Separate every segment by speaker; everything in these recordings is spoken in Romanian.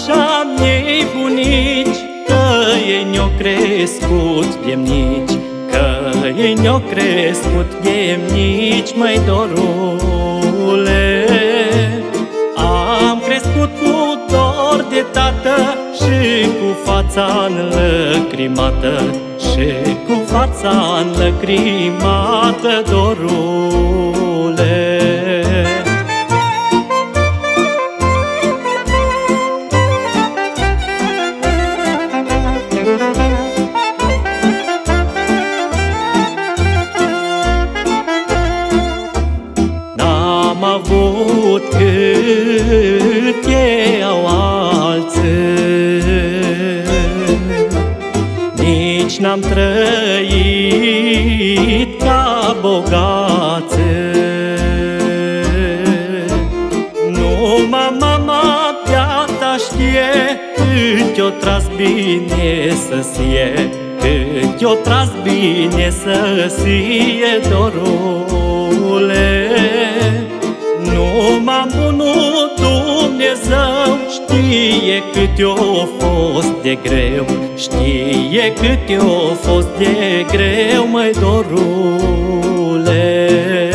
Speaker 1: așa mi-ei bunici, că ei ne-au crescut de mici, că ei ne-au crescut de mici, măi dorule. Am crescut cu dor de tată și cu fața înlăcrimată, și cu fața înlăcrimată, dorule. N-am avut cât ei au alții, nici n-am trăit ca bogați. Numai mama piata știe cât i-o tras bine să-sie, cât i-o tras bine să-sie, dorule. Numai bunul Dumnezeu știe cât i-o fost de greu, știe cât i-o fost de greu, măi dorule.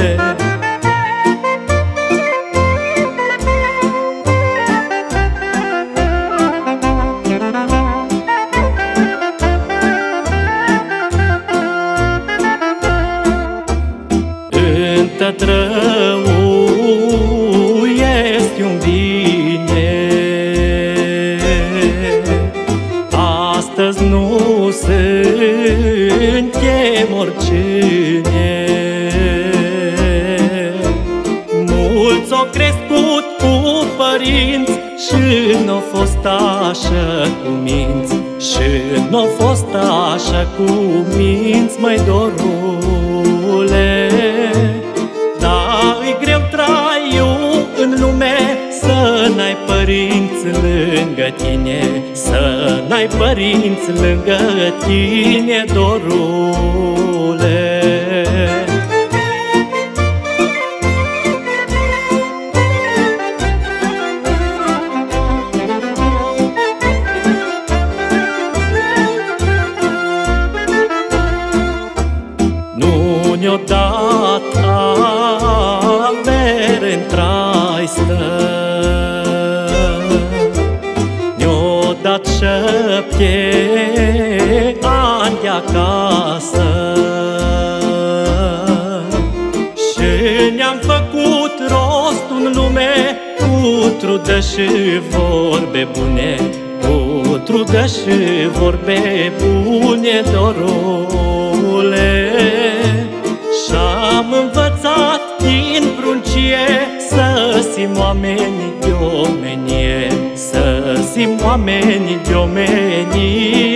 Speaker 1: Întătrăul este un bine, astăzi nu suntem oricine. Mulți au crescut cu părinți și n-au fost așa cu minți, și n-au fost așa cu minți, măi dorule. Dar e greu traiul în lume, să n-ai părinți lângă tine, să n-ai părinți lângă tine, dorule. Nu ne-o dat avere în traistă, ne-o dat 7 ani de acasă, și ne-am făcut rost în lume cu trudă și vorbe bune, cu trudă și vorbe bune, dorule. Și-am învățat din pruncie să sim oamenii de omenie, să sim oamenii de omenie,